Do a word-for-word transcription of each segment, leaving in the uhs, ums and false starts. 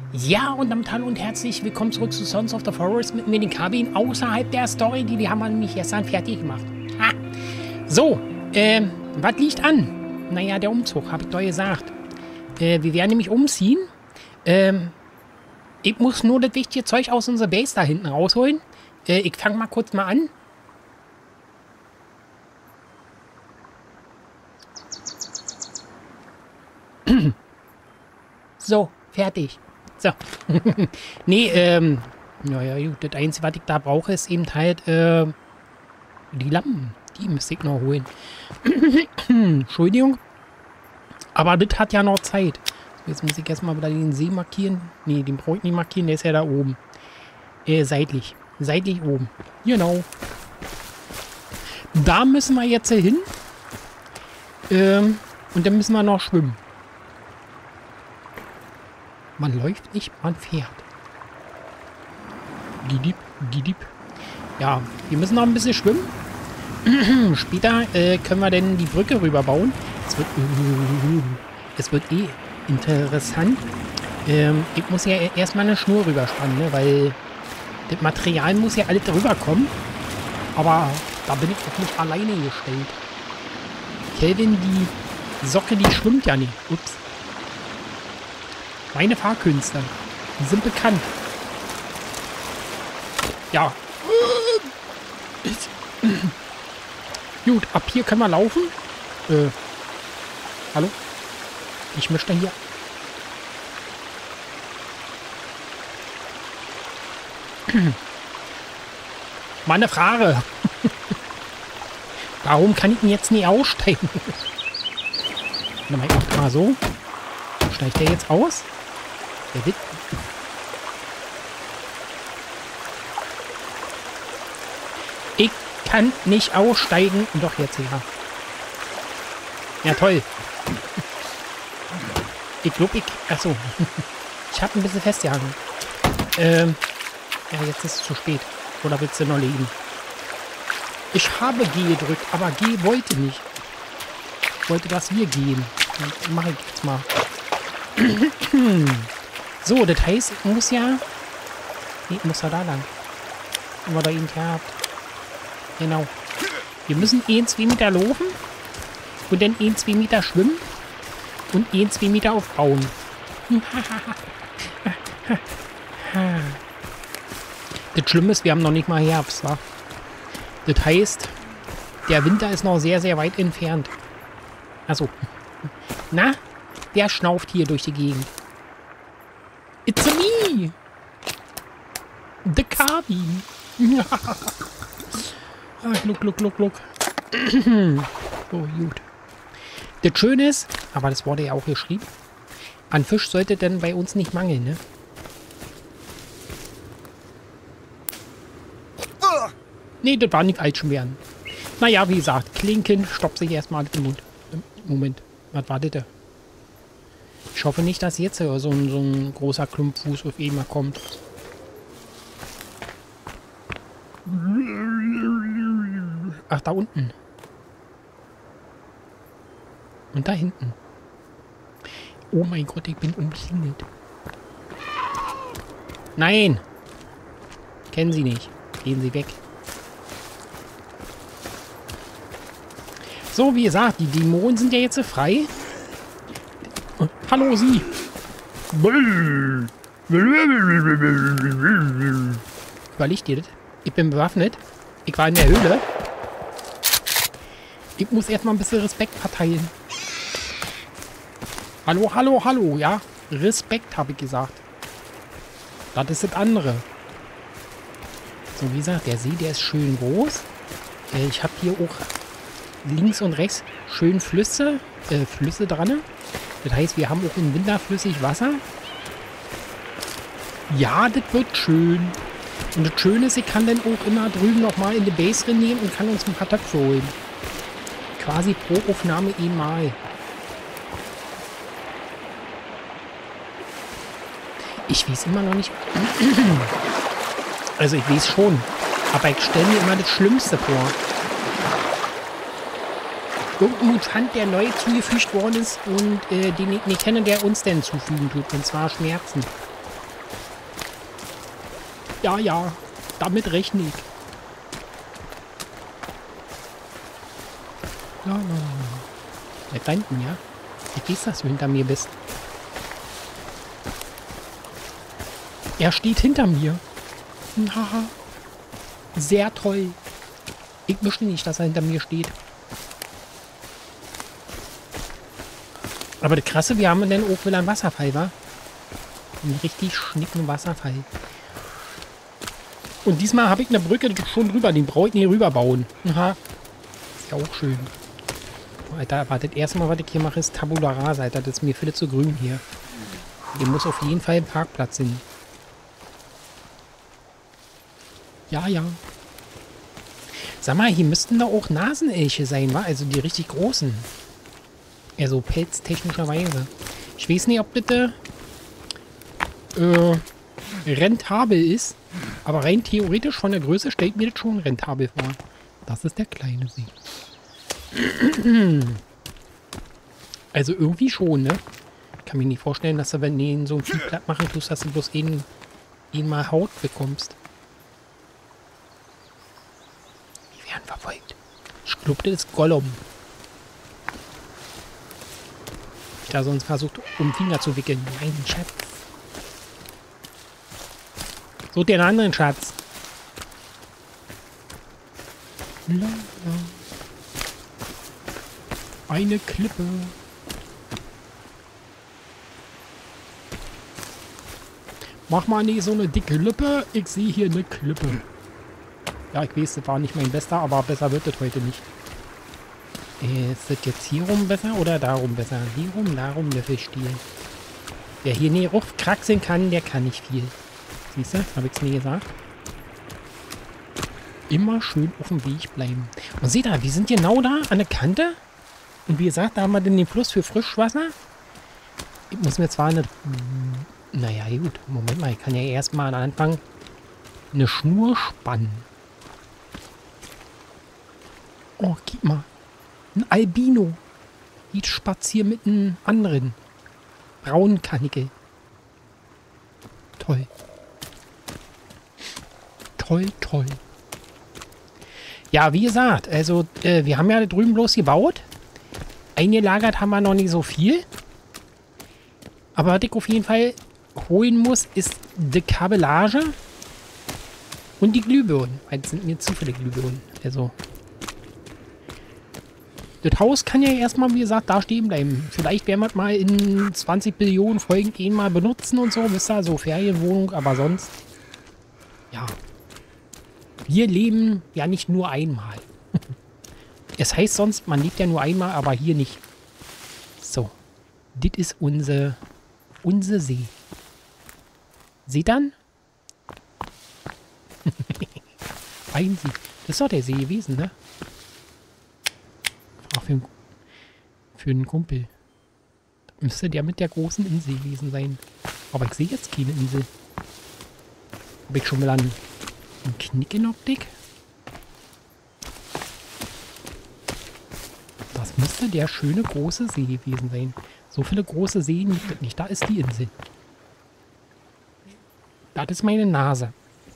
Ja, und damit hallo und herzlich willkommen zurück zu Sons of the Forest mit mir, den Kabin, außerhalb der Story, die, die haben wir nämlich gestern fertig gemacht. Ha. So, ähm, was liegt an? Naja, der Umzug, habe ich doch gesagt. Äh, wir werden nämlich umziehen. Ähm, ich muss nur das wichtige Zeug aus unserer Base da hinten rausholen. Äh, ich fange mal kurz mal an. So, fertig. So. Nee, ähm, naja, gut, das Einzige, was ich da brauche, ist eben halt, äh, die Lampen. Die müsste ich noch holen. Entschuldigung. Aber das hat ja noch Zeit. So, jetzt muss ich erstmal wieder den See markieren. Nee, den brauche ich nicht markieren, der ist ja da oben. Äh, seitlich. Seitlich oben. Genau. Da müssen wir jetzt hin. Ähm, und dann müssen wir noch schwimmen. Man läuft nicht, man fährt. Gidip, gidip. Ja, wir müssen noch ein bisschen schwimmen. Später äh, können wir denn die Brücke rüberbauen. Es wird, uh, es wird eh interessant. Ähm, ich muss ja erstmal eine Schnur rüberspannen, ne? Weil das Material muss ja alles rüberkommen. Aber da bin ich auch nicht alleine gestellt. Kelvin, die Socke, die schwimmt ja nicht. Ups. Meine Fahrkünste, die sind bekannt. Ja. Gut, ab hier können wir laufen. Äh, hallo? Ich möchte hier... Meine Frage. Warum kann ich denn jetzt nicht aussteigen? Dann mach ich mal so. Steigt der jetzt aus? Der wird... Ich kann nicht aussteigen. Doch, jetzt ja. Ja, toll. Ich glaube, ich... Achso. Ich habe ein bisschen festgehangen. Ähm... Ja, jetzt ist es zu spät. Oder willst du noch leben? Ich habe G gedrückt, aber G wollte nicht. Ich wollte, dass wir gehen. Dann mache ich jetzt mal. So, das heißt, ich muss ja... Nee, ich muss ja da lang. Haben wir da eben gehabt. Genau. Wir müssen eh zwei Meter laufen. Und dann eh zwei Meter schwimmen. Und eh zwei Meter aufbauen. Das Schlimme ist, wir haben noch nicht mal Herbst, wa? Das heißt, der Winter ist noch sehr, sehr weit entfernt. Achso. Na? Wer schnauft hier durch die Gegend? It's a me! The Kabin! Ah, gluck, gluck, gluck, gluck. Oh, gut. Das Schöne ist, aber das wurde ja auch geschrieben, an Fisch sollte denn bei uns nicht mangeln, ne? Nee, das waren die falschen Bären. Naja, wie gesagt, Klinken stoppt sich erstmal den Mund. Moment, was war das? Ich hoffe nicht, dass jetzt so ein, so ein großer Klumpfuß auf ihn mal kommt. Ach, da unten. Und da hinten. Oh mein Gott, ich bin umzingelt. Nein! Kennen Sie nicht. Gehen Sie weg. So, wie gesagt, die Dämonen sind ja jetzt frei. Oh, hallo, Sie. Überlegt ihr das? Ich bin bewaffnet. Ich war in der Höhle. Ich muss erstmal ein bisschen Respekt verteilen. Hallo, hallo, hallo, ja. Respekt, habe ich gesagt. Das ist das andere. So, wie gesagt, der See, der ist schön groß. Äh, ich habe hier auch links und rechts schön Flüsse, äh, Flüsse dran. Das heißt, wir haben auch im Winter flüssig Wasser. Ja, das wird schön. Und das Schöne ist, ich kann dann auch immer drüben nochmal in die Base reinnehmen und kann uns ein paar Töpfe holen. Quasi pro Aufnahme einmal. Ich weiß immer noch nicht. Also ich weiß schon. Aber ich stelle mir immer das Schlimmste vor. Irgendein Mutant, der neu zugefügt worden ist und äh, den ich nicht kenne, der uns denn zufügen tut. Und zwar Schmerzen. Ja, ja. Damit rechne ich. Ja, ja, ja. Bleib da hinten, ja? Ich weiß, dass du hinter mir bist. Er steht hinter mir. Haha. Sehr toll. Ich möchte nicht, dass er hinter mir steht. Aber das Krasse, wir haben dann auch wieder einen Wasserfall, wa? Einen richtig schnicken Wasserfall. Und diesmal habe ich eine Brücke schon drüber. Den brauche ich nicht rüberbauen. Aha. Ist ja auch schön. Alter, aber das erste Mal, was ich hier mache, ist Tabula Rasa, Alter. Das ist mir viel zu grün hier. Hier muss auf jeden Fall ein Parkplatz hin. Ja, ja. Sag mal, hier müssten da auch Nasenelche sein, wa? Also die richtig großen. Also pelztechnischerweise. Ich weiß nicht, ob das äh, rentabel ist. Aber rein theoretisch von der Größe stellt mir das schon rentabel vor. Das ist der kleine See. Also irgendwie schon, ne? Ich kann mir nicht vorstellen, dass du, wenn du ihn so ein Vieh platt machen tust, dass du bloß ihn, ihn mal Haut bekommst. Die werden verfolgt. Ich glaube, das ist Gollum. Ich da sonst versucht, um Finger zu wickeln. Mein Schatz. Such dir einen anderen Schatz. La, la. Eine Klippe. Mach mal nicht so eine dicke Lippe. Ich sehe hier eine Klippe. Ja, ich weiß, das war nicht mein Bester, aber besser wird das heute nicht. Ist das jetzt hier rum besser oder darum besser? Hier rum, darum Löffelstiel. Wer hier nie raufkraxeln kann, der kann nicht viel. Siehst du? Hab ich's mir gesagt. Immer schön auf dem Weg bleiben. Und seht ihr, wir sind genau da an der Kante. Und wie gesagt, da haben wir dann den Fluss für Frischwasser. Ich muss mir zwar eine... Naja, gut. Moment mal, ich kann ja erstmal am Anfang eine Schnur spannen. Oh, gib mal. Ein Albino. Ich spaziere mit einem anderen. Braunen Kanickel. Toll. Toll, toll. Ja, wie gesagt, also äh, wir haben ja da drüben bloß gebaut. Eingelagert haben wir noch nicht so viel. Aber was ich auf jeden Fall holen muss, ist die Kabellage und die Glühbirnen. Weil das sind mir zu viele Glühbirnen. Also das Haus kann ja erstmal, wie gesagt, da stehen bleiben. Vielleicht werden wir es mal in zwanzig Billionen Folgen eh mal benutzen und so. Wisst ihr, so Ferienwohnung, aber sonst... Ja. Wir leben ja nicht nur einmal. Es heißt sonst, man lebt ja nur einmal, aber hier nicht. So. Das ist unser, unser See. Seht dann? Fein Sie. Das ist doch der See gewesen, ne? Auch für, für einen Kumpel. Das müsste der mit der großen Insel gewesen sein. Aber ich sehe jetzt keine Insel. Habe ich schon mal einen, einen Knick in Optik? Das müsste der schöne große See gewesen sein. So viele große Seen gibt es nicht. Da ist die Insel. Das ist meine Nase.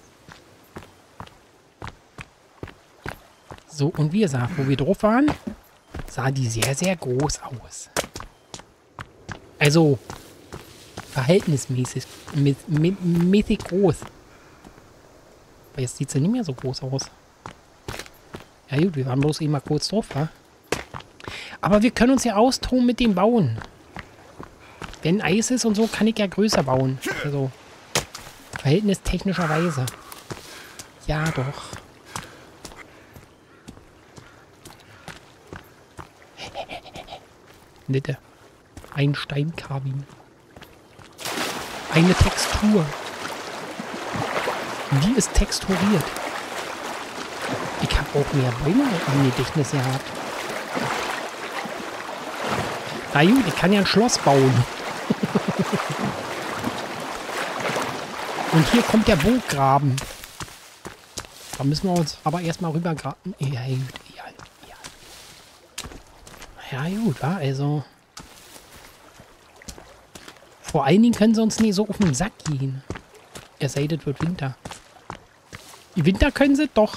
So, und wie gesagt, wo wir drauf waren, sah die sehr, sehr groß aus. Also, verhältnismäßig mit, mit, mäßig groß. Aber jetzt sieht sie nicht mehr so groß aus. Ja gut, wir waren bloß eben mal kurz drauf, wa? Aber wir können uns ja austoben mit dem Bauen. Wenn Eis ist und so, kann ich ja größer bauen. Also, verhältnistechnischerweise. Ja, doch. Nette. Ein Steinkabin. Eine Textur. Die ist texturiert. Ich habe auch mehr Bäume im Gedächtnis gehabt. Na gut, ich kann ja ein Schloss bauen. Und hier kommt der Burggraben. Da müssen wir uns aber erstmal rübergraben. Ja, gut, ja, ja. Ja, gut, ja, also. Vor allen Dingen können sie uns nicht so auf den Sack gehen. Es sei denn, es wird Winter. Im Winter können sie doch.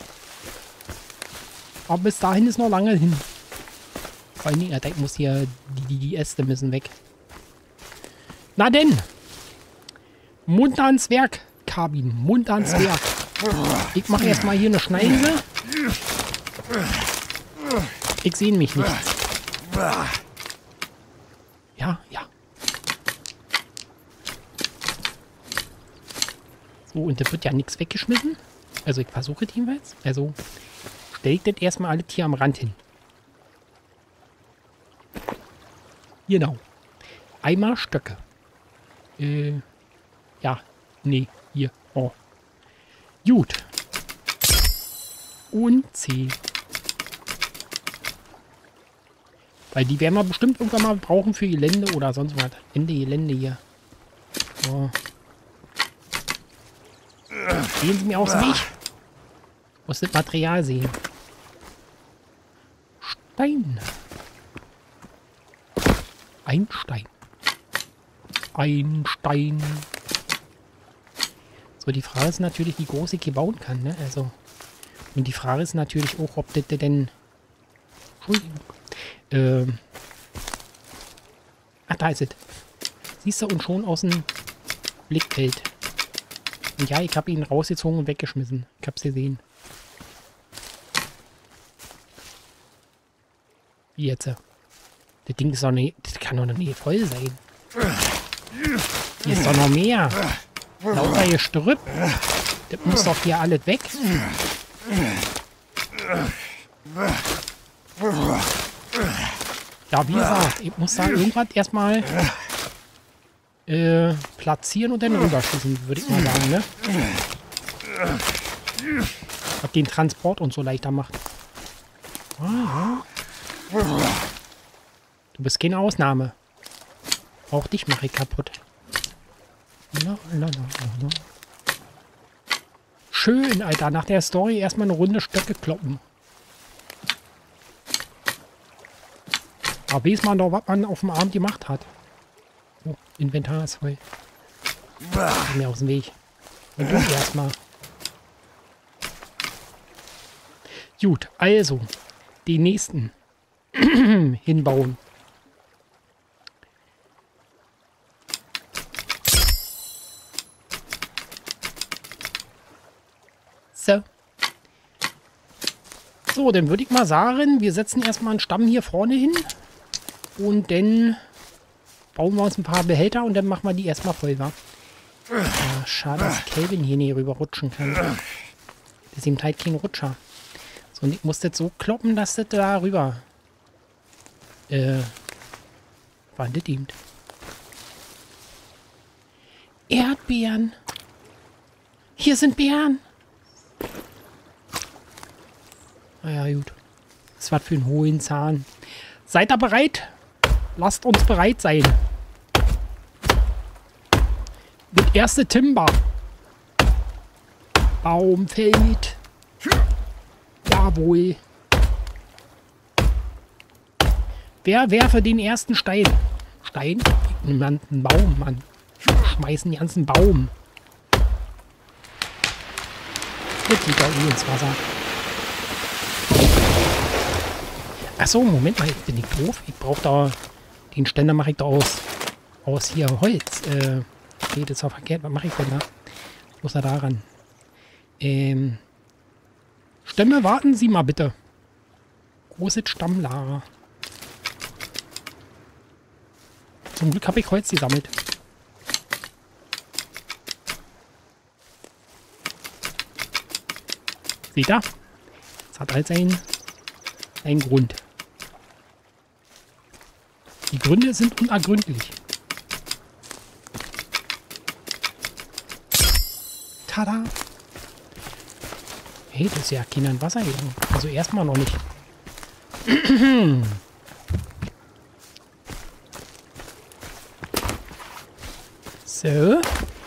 Aber bis dahin ist noch lange hin. Vor allen Dingen, Alter, ich muss hier, die, die, die Äste müssen weg. Na denn. Mund ans Werk, Kabin. Mund ans Werk. Ich mache erstmal hier eine Schneise. Ich sehe mich nicht. Ja, ja. So, und da wird ja nichts weggeschmissen. Also ich versuche es jedenfalls. Also stelle ich das erstmal alles hier am Rand hin. Genau. Einmal Stöcke. Äh, ja, nee, hier. Oh. Gut. Und C. Weil die werden wir bestimmt irgendwann mal brauchen für Gelände oder sonst was. Ende Gelände hier. So. Gehen Sie mir aus dem Weg. Ich muss das Material sehen. Stein. Ein Stein. Ein Stein. So, die Frage ist natürlich, wie groß ich hier bauen kann, ne? Also. Und die Frage ist natürlich auch, ob das denn... Entschuldigung. Ähm. Ach, da ist es. Siehst du, und schon aus dem Blickfeld. Und ja, ich habe ihn rausgezogen und weggeschmissen. Ich hab's gesehen. Wie jetzt? Das Ding ist doch nicht... Das kann doch nicht voll sein. Hier ist doch noch mehr. Lauter Gestrüpp. Das muss doch hier alles weg. Ja, wie gesagt, ich muss da irgendwas erstmal äh, platzieren und dann rüberschießen, würde ich mal sagen, ne? Was den Transport und so leichter macht. Ah, ja. Du bist keine Ausnahme. Auch dich mache ich kaputt. La, la, la, la. Schön, Alter. Nach der Story erstmal eine Runde Stöcke kloppen. Aber weiß man doch, was man auf dem Abend gemacht hat. Oh, Inventar ist voll. Geh mir aus dem Weg. Und du erstmal. Gut, also. Die nächsten. Hinbauen. So. So, dann würde ich mal sagen, wir setzen erstmal einen Stamm hier vorne hin. Und dann bauen wir uns ein paar Behälter und dann machen wir die erstmal voll, wa? Ja, schade, dass Kelvin hier nicht rüber rutschen kann. Das ist eben halt kein Rutscher. So, und ich muss das so kloppen, dass das da rüber... Äh... War das eben? Erdbeeren! Hier sind Beeren! Na ja, gut. Das ist was für einen hohen Zahn. Seid ihr bereit? Lasst uns bereit sein. Das erste Timber. Baum fällt. Jawohl. Wer werfe den ersten Stein? Stein? Niemand, einen Baum, Mann. Schmeißen den ganzen Baum. Jetzt liegt er eh ins Wasser. Achso, Moment mal, bin ich doof? Ich brauche da... Den Ständer mache ich da aus... Aus hier Holz. Äh, okay, das ist auch verkehrt. Was mache ich denn da? Muss er da ran? Ähm... Stämme, warten Sie mal bitte. Großes Stammlager. Zum Glück habe ich Holz gesammelt. Seht ihr? Das hat halt seinen, seinen Grund. Die Gründe sind unergründlich. Tada! Hey, das ist ja kein Wasser gegangen. Also erstmal noch nicht. So.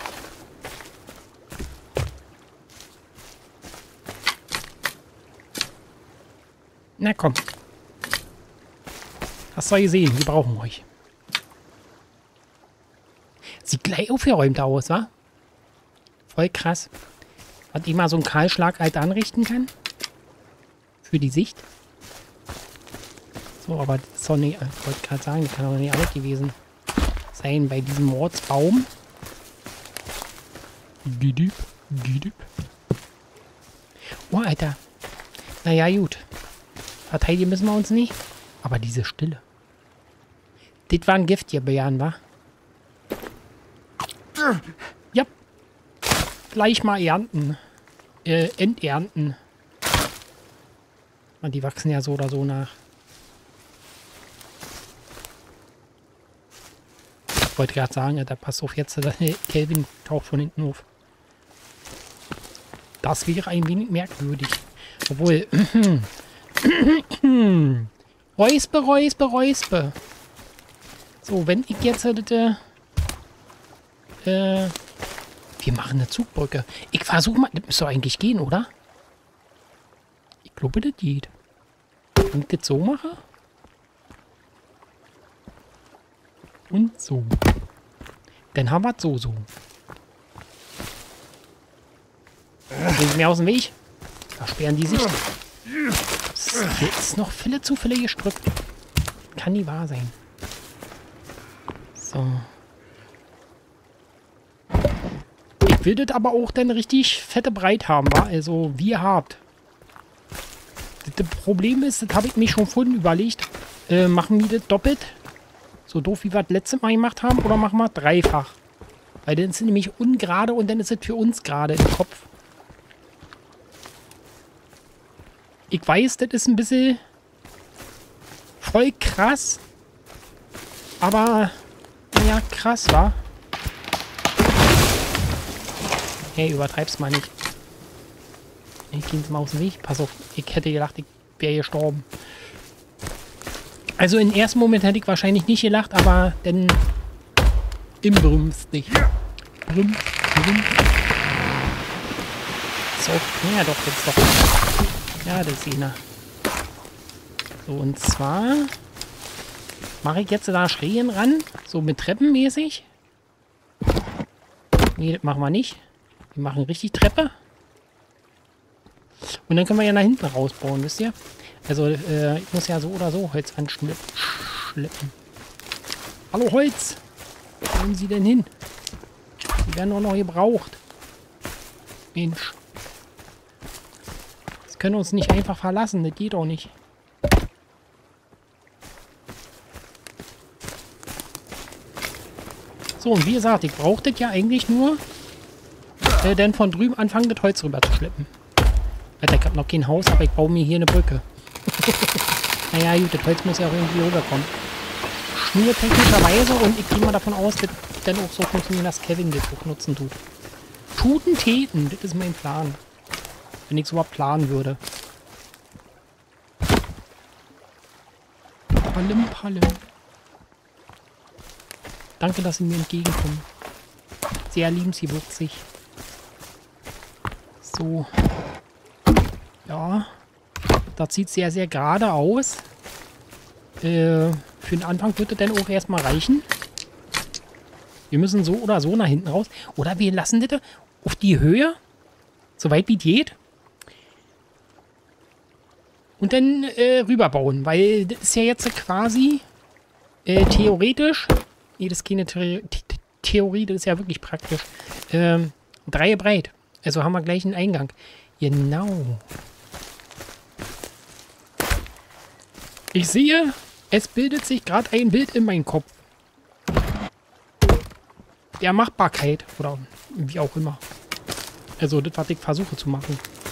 Na komm. Hast du gesehen, wir brauchen euch. Sieht gleich aufgeräumt aus, wa? Voll krass. Was ich mal so einen Kahlschlag halt anrichten kann. Für die Sicht. So, aber das ist doch nicht, ich wollte gerade sagen, das kann doch nicht alles gewesen sein bei diesem Mordsbaum. Gidip, gidip. Oh, Alter. Naja, gut. Verteidigen müssen wir uns nicht. Aber diese Stille. Das war ein Gift hier, Bären, wa? Ja. Gleich mal ernten. Äh, enternten. Und die wachsen ja so oder so nach. Ich wollte gerade sagen, da passt auf jetzt, der Kelvin taucht von hinten auf. Das wäre ein wenig merkwürdig. Obwohl, Räuspe, Räuspe, Räuspe. So, wenn ich jetzt hätte, äh, wir machen eine Zugbrücke. Ich versuche mal, das müsste doch eigentlich gehen, oder? Ich glaube, das geht. Wenn ich das so mache. Und so. Dann haben wir es so, so. Gehen Sie mir aus dem Weg. Versperren die sich. Hier ist noch viele zu viele Gestrüpp. Kann nie wahr sein. So. Ich will das aber auch dann richtig fette Breit haben, wa? Also, wie ihr habt. Das Problem ist, das habe ich mir schon vorhin überlegt. Äh, machen wir das doppelt? So doof, wie wir das letzte Mal gemacht haben? Oder machen wir dreifach? Weil dann ist es nämlich ungerade und dann ist es für uns gerade im Kopf. Ich weiß, das ist ein bisschen voll krass. Aber, naja, krass, wa? Hey, übertreib's mal nicht. Ich gehe jetzt mal aus dem Weg. Pass auf, ich hätte gedacht, ich wäre gestorben. Also im ersten Moment hätte ich wahrscheinlich nicht gelacht, aber dann im Brümst nicht. Brüm, brüm. So, ja doch, jetzt doch. Ja, das ist einer. So, und zwar mache ich jetzt da Schrägen ran, so mit Treppen mäßig. Nee, das machen wir nicht. Wir machen richtig Treppe. Und dann können wir ja nach hinten rausbauen, wisst ihr? Also, äh, ich muss ja so oder so Holz anschleppen. Hallo Holz! Wo wollen Sie denn hin? Die werden doch noch gebraucht. Mensch. Das können uns nicht einfach verlassen, das geht doch nicht. So, und wie gesagt, ich brauche das ja eigentlich nur, äh, denn von drüben anfangen, das Holz rüber zu schleppen. Alter, ich habe noch kein Haus, aber ich baue mir hier eine Brücke. Naja, gut, das Holz muss ja auch irgendwie rüberkommen. Schnurtechnischerweise, und ich gehe mal davon aus, dass dann auch so funktioniert, dass Kevin das auch nutzen tut. Tuten, Täten, das ist mein Plan. Wenn ich so was planen würde. Pallim, Pallim. Danke, dass Sie mir entgegenkommen. Sehr liebenswürdig. So. Ja. Das sieht sehr, sehr gerade aus. Äh, für den Anfang wird das dann auch erstmal reichen. Wir müssen so oder so nach hinten raus. Oder wir lassen das auf die Höhe. So weit wie geht. Und dann äh, rüberbauen. Weil das ist ja jetzt quasi äh, theoretisch. Nee, das ist keine The The Theorie, das ist ja wirklich praktisch. Ähm, drei breit. Also haben wir gleich einen Eingang. Genau. Ich sehe, es bildet sich gerade ein Bild in meinem Kopf. Der Machbarkeit. Oder wie auch immer. Also das, was ich versuche zu machen.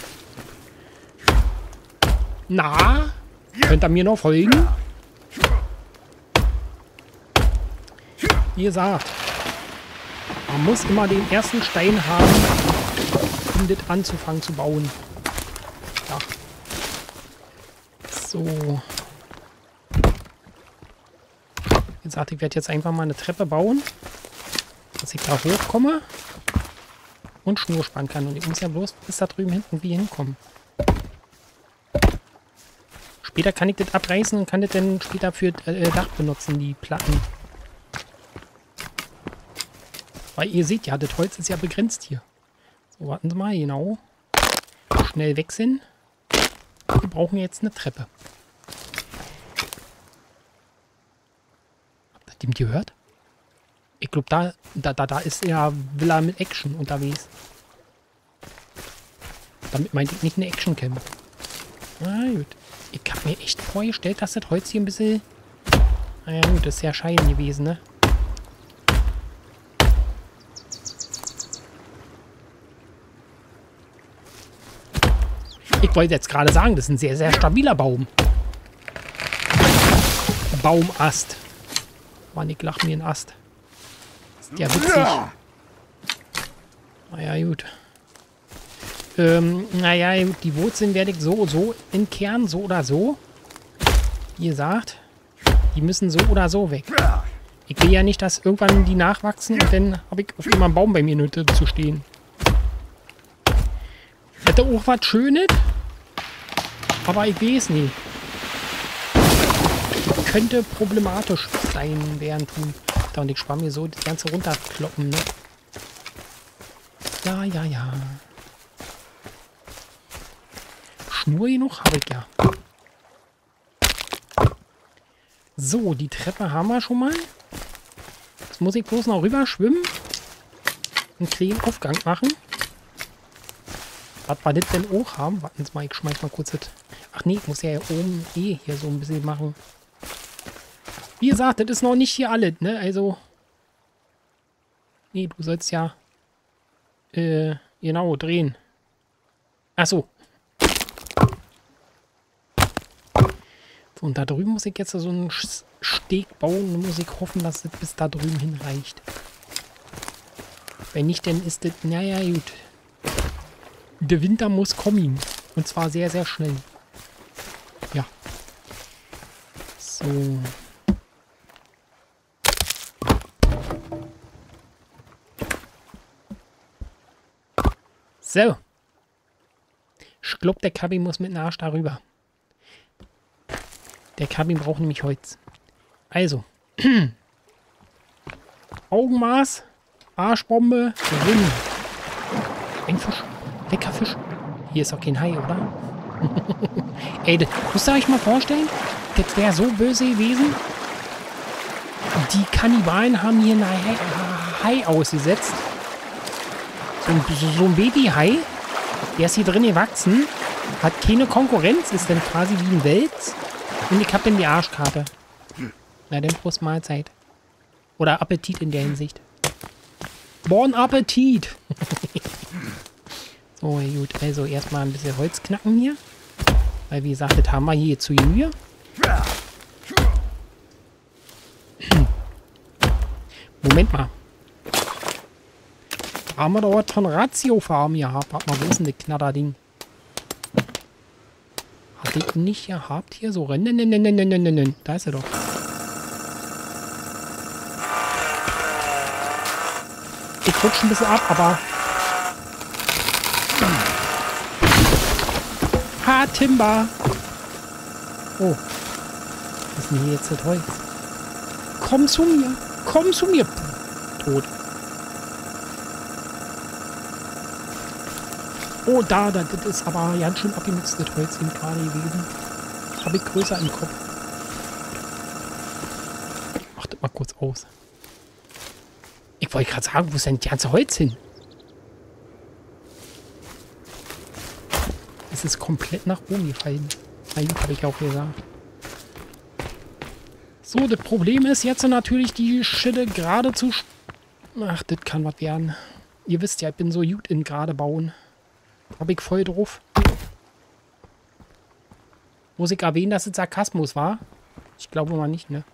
Na? Könnt ihr mir noch folgen? Wie gesagt, man muss immer den ersten Stein haben, um das anzufangen zu bauen. Ja. So. Wie gesagt, ich werde jetzt einfach mal eine Treppe bauen, dass ich da hochkomme und Schnur spannen kann. Und ich muss ja bloß bis da drüben hinten wie hinkommen. Später kann ich das abreißen und kann das dann später für äh, Dach benutzen, die Platten. Weil ihr seht ja, das Holz ist ja begrenzt hier. So, warten Sie mal, genau. Schnell wechseln. Wir brauchen jetzt eine Treppe. Habt ihr die gehört? Ich glaube, da, da, da, da ist ja Villa mit Action unterwegs. Damit meinte ich nicht eine Action-Cam. Na gut. Ich habe mir echt vorgestellt, dass das Holz hier ein bisschen... Naja gut, das ist ja Schein gewesen, ne? Ich wollte jetzt gerade sagen, das ist ein sehr, sehr stabiler Baum. Baumast. Mann, ich lach mir einen Ast. Ist ja witzig. Naja, gut. Ähm, naja, gut, die Wurzeln werde ich so, so entkernen, so oder so. Wie gesagt, die müssen so oder so weg. Ich will ja nicht, dass irgendwann die nachwachsen und dann habe ich auf einmal einen Baum bei mir nötig zu stehen. Hätte auch was Schönes, aber ich weiß nicht. Könnte problematisch sein, während tun. Da und ich spare mir so das Ganze runterkloppen, ne? Ja, ja, ja. Schnur genug habe ich ja. So, die Treppe haben wir schon mal. Jetzt muss ich bloß noch rüber schwimmen. Einen kleinen Aufgang machen. Was wir das denn auch haben? Warten Sie mal, ich schmeiß mal kurz das. Ach nee, ich muss ja hier oben eh hier so ein bisschen machen. Wie gesagt, das ist noch nicht hier alles, ne? Also. Nee, du sollst ja. Äh, genau, drehen. Ach so. So, und da drüben muss ich jetzt so einen Steg bauen. Da muss ich hoffen, dass es bis da drüben hinreicht. Wenn nicht, dann ist das. Naja, gut. Der Winter muss kommen. Und zwar sehr, sehr schnell. Ja. So. So. Ich glaube, der Kabi muss mit dem Arsch darüber. Der Kabi braucht nämlich Holz. Also. Augenmaß. Arschbombe. Drin. Ein Fisch. Lecker Fisch. Hier ist auch kein Hai, oder? Ey, das müsst ihr euch mal vorstellen. Das wäre so böse gewesen. Die Kannibalen haben hier ein Hai ausgesetzt. So ein, so ein Baby-Hai. Der ist hier drin gewachsen. Hat keine Konkurrenz. Ist dann quasi wie ein Wels. Und ich hab dann die Arschkarte. Na, dann Prost Mahlzeit. Oder Appetit in der Hinsicht. Bon Appetit! So, gut. Also erstmal ein bisschen Holz knacken hier. Weil, wie gesagt, das haben wir hier zu Genüge. Moment mal. Da haben wir doch was von Ratio-Farm gehabt. Warte mal, wo ist denn das Knatterding? Hatte ich nicht gehabt hier? So rennen. Da ist er doch. Ich rutsche ein bisschen ab, aber... Ha, Timber! Oh. Was ist denn hier jetzt das Holz? Komm zu mir! Komm zu mir! Tot. Oh, da, da, das ist aber ganz schön abgenutztes Holz eben gerade gewesen. Habe ich größer im Kopf. Mach das mal kurz aus. Ich wollte gerade sagen, wo ist denn das ganze Holz hin? Es ist komplett nach oben gefallen. Eigentlich habe ich auch gesagt. So, das Problem ist jetzt natürlich die Schitte gerade zu... Ach, das kann was werden. Ihr wisst ja, ich bin so gut in gerade bauen. Habe ich voll drauf. Muss ich erwähnen, dass es Sarkasmus war? Ich glaube mal nicht, ne?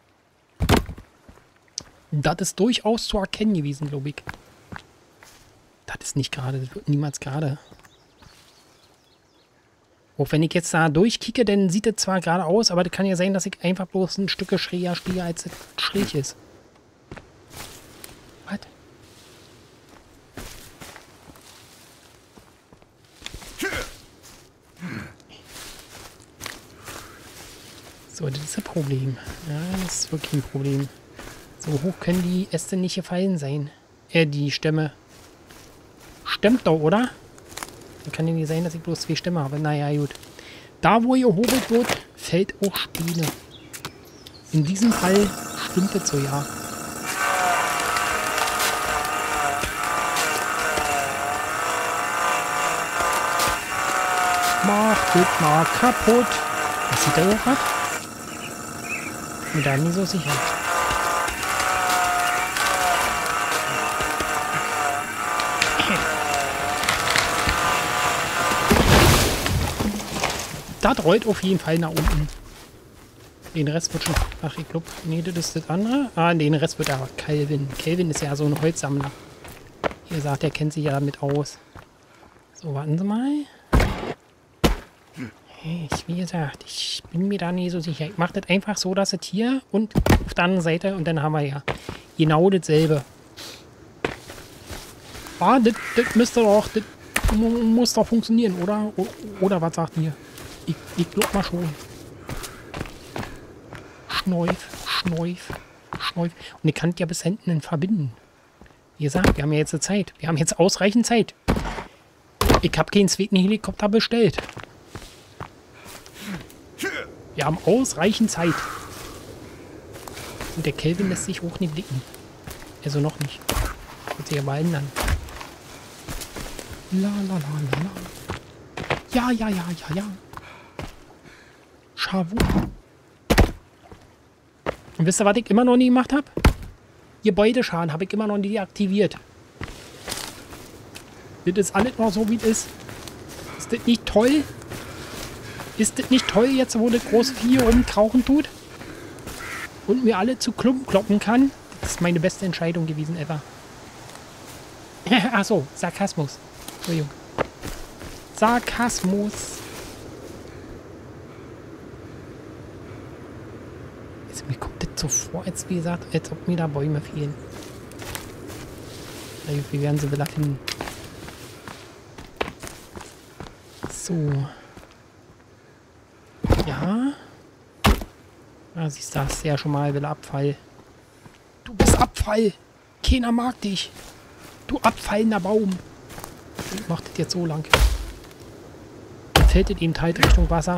Das ist durchaus zu erkennen gewesen, glaube ich. Das ist nicht gerade. Das wird niemals gerade. Auch wenn ich jetzt da durchkicke, dann sieht es zwar gerade aus, aber das kann ja sein, dass ich einfach bloß ein Stück schräger spiele, als es schräg ist. Was? So, das ist ein Problem. Ja, das ist wirklich ein Problem. So hoch können die Äste nicht gefallen sein. Äh, die Stämme. stimmt doch, oder? Kann ja nicht sein, dass ich bloß zwei Stimmen habe. Naja, gut. Da, wo gehobelt wird, fällt auch Späne. In diesem Fall stimmt es so, ja. Macht es mal kaputt. Was sieht er doch was? Mir da nicht so sicher. Das rollt auf jeden Fall nach unten. Den Rest wird schon... Ach, ich glaube, nee, das ist das andere. Ah, den Rest wird aber Kelvin. Kelvin ist ja so ein Holzsammler. Ihr sagt, er kennt sich ja damit aus. So, warten Sie mal. Ich, wie gesagt, ich bin mir da nicht so sicher. Ich mache das einfach so, dass es hier und auf der anderen Seite und dann haben wir ja genau dasselbe. Ah, das, das müsste doch... Das muss doch funktionieren, oder? O oder was sagt ihr? Ich, ich glaub mal schon. Schneuf, Schneuf, Schneuf. Und ich kann es ja bis hinten verbinden. Wie gesagt, wir haben ja jetzt Zeit. Wir haben jetzt ausreichend Zeit. Ich habe keinen zweiten Helikopter bestellt. Wir haben ausreichend Zeit. Und der Kelvin lässt sich hoch nicht blicken. Also noch nicht. Wird sich aber ändern. La la la la la. Ja, ja, ja, ja, ja. Schau. Und wisst ihr, was ich immer noch nie gemacht habe? Gebäudeschaden habe ich immer noch nie deaktiviert. Das ist alles noch so, wie es ist. Ist das nicht toll? Ist das nicht toll, jetzt wo das große Vieh rumkrauchen tut? Und mir alle zu Klumpen kloppen kann? Das ist meine beste Entscheidung gewesen ever. Ach so, Sarkasmus. Entschuldigung. Sarkasmus. Also, mir kommt das so vor, als wie gesagt, als ob mir da Bäume fehlen. Na gut, wie werden sie wieder finden? So. Ja. Ah, siehst du, hast du ja schon mal wieder Abfall. Du bist Abfall. Keiner mag dich. Du abfallender Baum. Ich mach das jetzt so lang. Dann fällt es eben halt Richtung Wasser.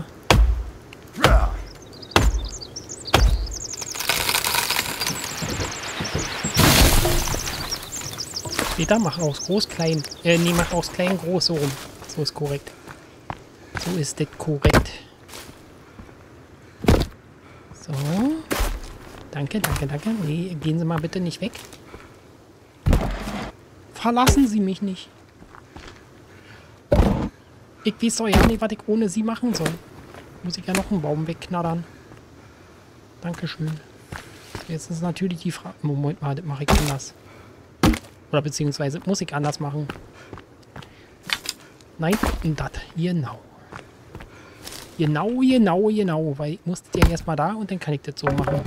Später mach aus groß klein. Äh, nee, mach aus klein groß so rum. So ist korrekt. So ist das korrekt. So. Danke, danke, danke. Nee, gehen Sie mal bitte nicht weg. Verlassen Sie mich nicht. Ich weiß doch ja nicht, was ich ohne Sie machen soll. Muss ich ja noch einen Baum wegknattern. Dankeschön. Jetzt ist natürlich die Frage... Moment mal, das mache ich anders. Oder beziehungsweise muss ich anders machen. Nein, das. Genau. Genau, genau, genau. Weil ich muss ja erstmal da und dann kann ich das so machen.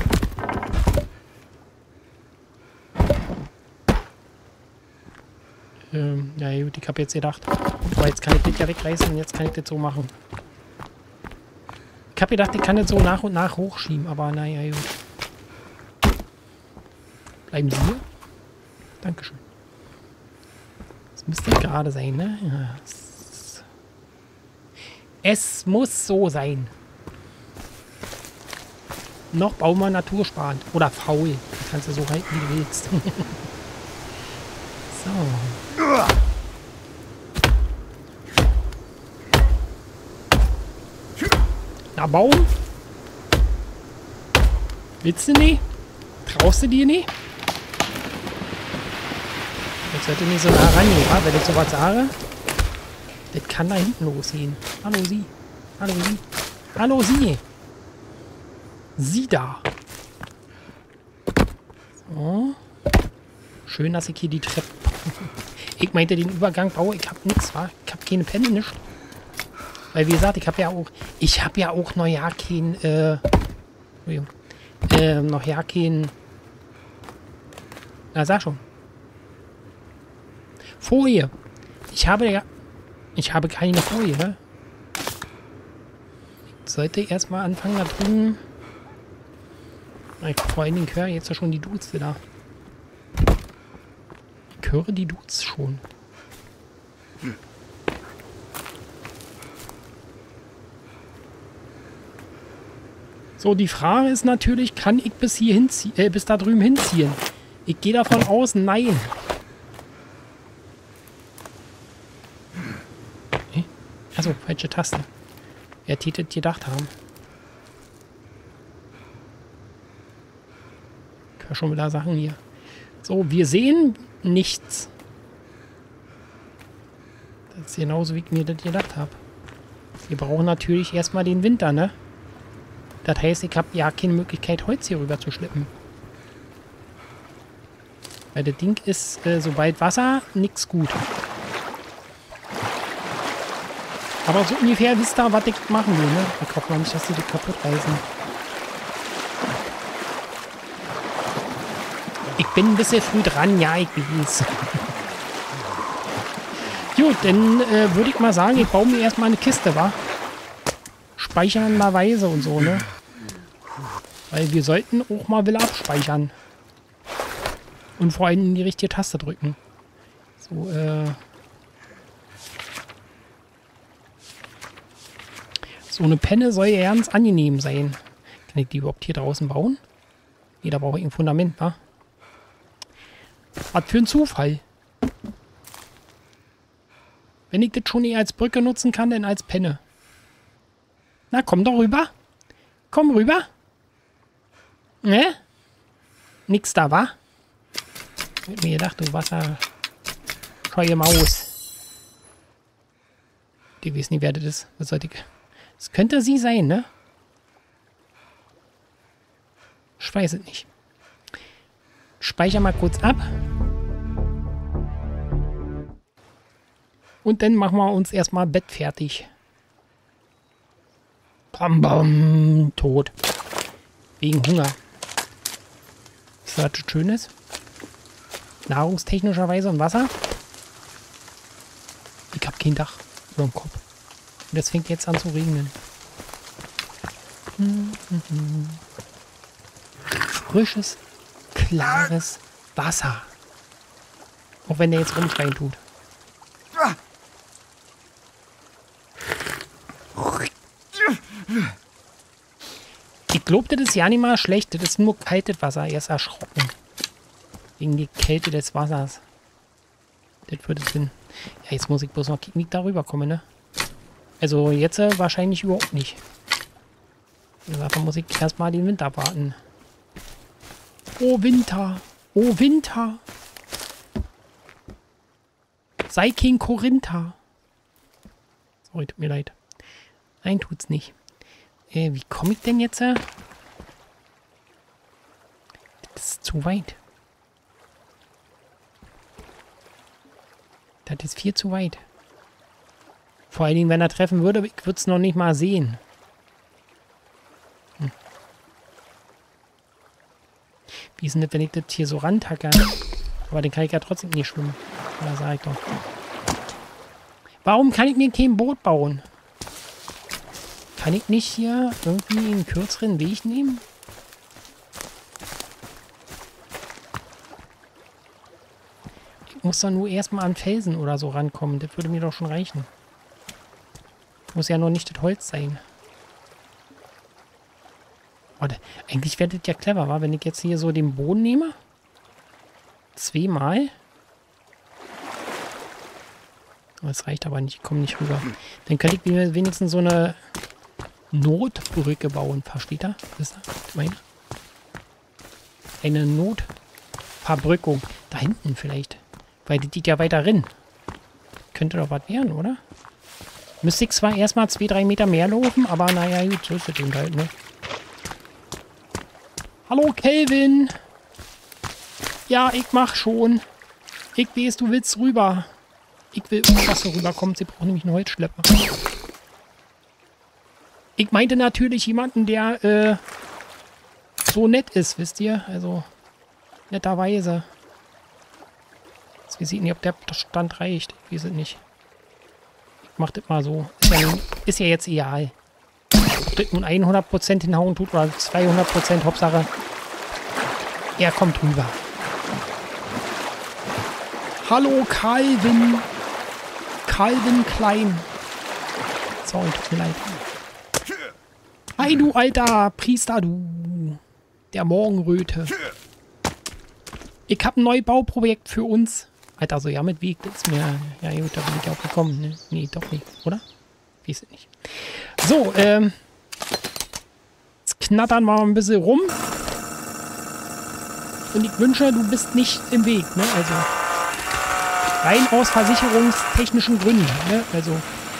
Ähm, ja gut, ich habe jetzt gedacht, aber jetzt kann ich das ja wegreißen und jetzt kann ich das so machen. Ich habe gedacht, ich kann das so nach und nach hochschieben, aber naja gut. Bleiben Sie hier. Dankeschön. Das müsste gerade sein, ne? Ja, es, es muss so sein. Noch bauen wir natursparend. Oder faul. Das kannst du so halten, wie du willst. So. Na, Baum? Willst du nicht? Traust du dir nicht? Jetzt sollte nicht so nah rangehen, ja? Wenn ich sowas sage. Das kann da hinten losgehen. Hallo, Sie. Hallo, Sie. Hallo, Sie. Sie da. So. Schön, dass ich hier die Treppe... Ich meinte den Übergang baue. Ich habe nichts, wa? Ich habe keine Penne, nichts. Weil, wie gesagt, ich habe ja auch... Ich habe ja auch noch ja kein... Äh... Äh, noch ja kein... Na, sag schon. Folie. Ich habe ja... Ich habe keine Folie, ne? Ich sollte erstmal anfangen, da drüben... Ich vor allen Dingen höre jetzt ja schon die Dudes wieder. Ich höre die Dudes schon. So, die Frage ist natürlich, kann ich bis hier hinziehen, äh, bis da drüben hinziehen? Ich gehe davon aus, nein. Okay. Achso, falsche Taste. Wer hätte das gedacht haben? Ich höre schon wieder Sachen hier. So, wir sehen nichts. Das ist genauso, wie ich mir das gedacht habe. Wir brauchen natürlich erstmal den Winter, ne? Das heißt, ich habe ja keine Möglichkeit, Holz hier rüber zu schleppen. Weil das Ding ist, äh, sobald Wasser, nix gut. Aber so ungefähr wisst ihr, was ich machen will, ne? Ich hoffe mal nicht, dass die das kaputt reißen. Ich bin ein bisschen früh dran, ja, ich weiß. Gut, dann äh, würde ich mal sagen, ich baue mir erstmal eine Kiste, wa? Speichernderweise und so, ne? Weil wir sollten auch mal Wille abspeichern. Und vor allem die richtige Taste drücken. So, äh... So eine Penne soll ja ganz angenehm sein. Kann ich die überhaupt hier draußen bauen? Nee, da brauche ich ein Fundament, wa? Was für ein Zufall. Wenn ich das schon eher als Brücke nutzen kann, dann als Penne. Na, komm doch rüber. Komm rüber. Ne? Nix da, wa? Ich hab mir gedacht, du wasserscheue Maus. Die wissen nicht, wer das ist. Was sollte ich... Das könnte sie sein, ne? Ich weiß es nicht. Speicher mal kurz ab. Und dann machen wir uns erstmal Bett fertig. Bam, bam, tot. Wegen Hunger. Ist das was Schönes? Nahrungstechnischerweise und Wasser. Ich habe kein Dach über dem Kopf. Und es fängt jetzt an zu regnen. Frisches, klares Wasser. Auch wenn der jetzt rumschreien tut. Ich glaube, das ist ja nicht mal schlecht. Das ist nur kaltes Wasser. Er ist erschrocken. Wegen der Kälte des Wassers. Das würde es Sinn. Ja, jetzt muss ich bloß noch nicht darüber kommen, ne? Also jetzt äh, wahrscheinlich überhaupt nicht. Dafür muss ich erstmal den Winter warten. Oh Winter. Oh Winter. Sei kein Korinther. Sorry, tut mir leid. Nein, tut's nicht. Äh, wie komme ich denn jetzt? Äh? Das ist zu weit. Das ist viel zu weit. Vor allen Dingen, wenn er treffen würde, ich würde es noch nicht mal sehen. Hm. Wie ist denn das, wenn ich das hier so rantacke? Aber den kann ich ja trotzdem nicht schwimmen. Da sag ich doch. Warum kann ich mir kein Boot bauen? Kann ich nicht hier irgendwie einen kürzeren Weg nehmen? Ich muss doch nur erstmal an Felsen oder so rankommen. Das würde mir doch schon reichen. Muss ja noch nicht das Holz sein. Oh, eigentlich wäre das ja clever, wa? Wenn ich jetzt hier so den Boden nehme. Zweimal. Oh, das reicht aber nicht. Ich komme nicht rüber. Dann könnte ich mir wenigstens so eine Notbrücke bauen. Versteht ihr? Wisst ihr? Ich meine. Eine Notverbrückung. Da hinten vielleicht. Weil die geht ja weiter rein. Könnte doch was werden, oder? Müsste ich zwar erstmal zwei, drei Meter mehr laufen, aber naja, gut, so ist das eben halt, ne? Hallo, Kelvin! Ja, ich mach schon. Ich weiß, du willst rüber. Ich will irgendwas so rüberkommen. Sie brauchen nämlich einen Holzschlepper. Ich meinte natürlich jemanden, der äh, so nett ist, wisst ihr? Also, netterweise. Jetzt weiß ich nicht, ob der Stand reicht. Ich weiß es nicht. Ich mach das mal so. Ist ja, ist ja jetzt egal. Ob das nun hundert Prozent hinhauen tut oder zweihundert Prozent, Hauptsache, er kommt rüber. Hallo, Calvin. Calvin Klein. Sorry, tut mir leid. Hi, du alter Priester, du. Der Morgenröte. Ich hab ein Neubauprojekt für uns. Alter, so ja, mit Weg, das ist mir... Ja gut, da bin ich auch gekommen, ne? Nee, doch nicht, oder? Weiß ich nicht. So, ähm... Jetzt knattern wir mal ein bisschen rum. Und ich wünsche, du bist nicht im Weg, ne? Also... Rein aus versicherungstechnischen Gründen, ne? Also...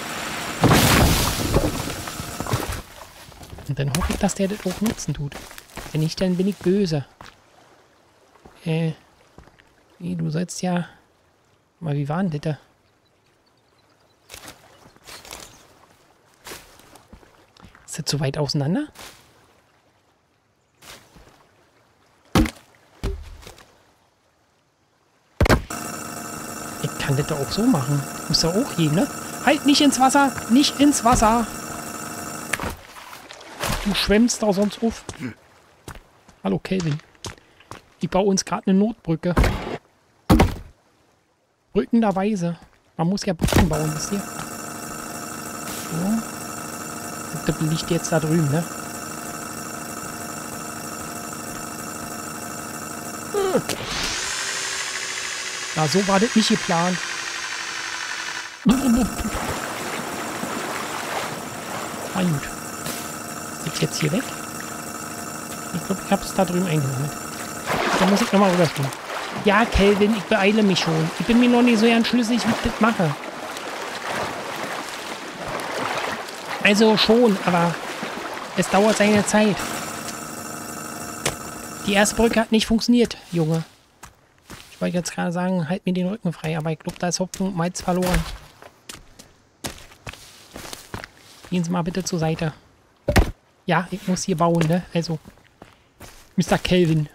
Und dann hoffe ich, dass der das auch nutzen tut. Wenn nicht, dann bin ich böse. Äh... Nee, du sollst ja... Mal, wie war denn das da? Ist das zu weit auseinander? Ich kann das doch auch so machen. Ich muss doch auch gehen, ne? Halt, nicht ins Wasser! Nicht ins Wasser! Du schwemmst da sonst auf. Hallo, Kelvin. Ich baue uns gerade eine Notbrücke. Brückenderweise. Man muss ja Brücken bauen, wisst ihr? So. Das liegt jetzt da drüben, ne? Hm. Ja, so war das nicht geplant. Na gut. Ist das jetzt hier weg? Ich glaube, ich habe es da drüben eingesammelt. Da muss ich nochmal rüberspringen. Ja, Kelvin, ich beeile mich schon. Ich bin mir noch nicht so ganz schlüssig, wie ich das mache. Also schon, aber es dauert seine Zeit. Die erste Brücke hat nicht funktioniert, Junge. Ich wollte jetzt gerade sagen, halt mir den Rücken frei, aber ich glaube, da ist Hoffnung Malz verloren. Gehen Sie mal bitte zur Seite. Ja, ich muss hier bauen, ne? Also, Mister Kelvin.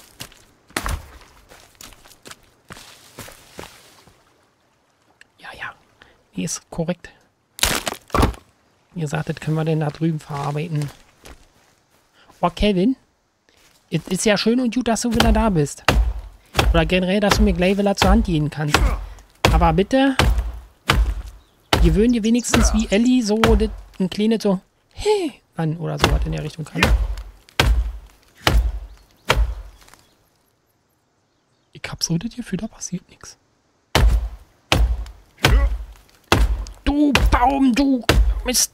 Die ist korrekt. Wie gesagt, das können wir denn da drüben verarbeiten. Oh, Kelvin. Es ist ja schön und gut, dass du wieder da bist. Oder generell, dass du mir gleich wieder zur Hand gehen kannst. Aber bitte, gewöhn dir wenigstens wie Ellie so ein kleines so hey an oder so was in der Richtung kann. Ich hab so das Gefühl, da passiert nichts. Du Baum, du Mist.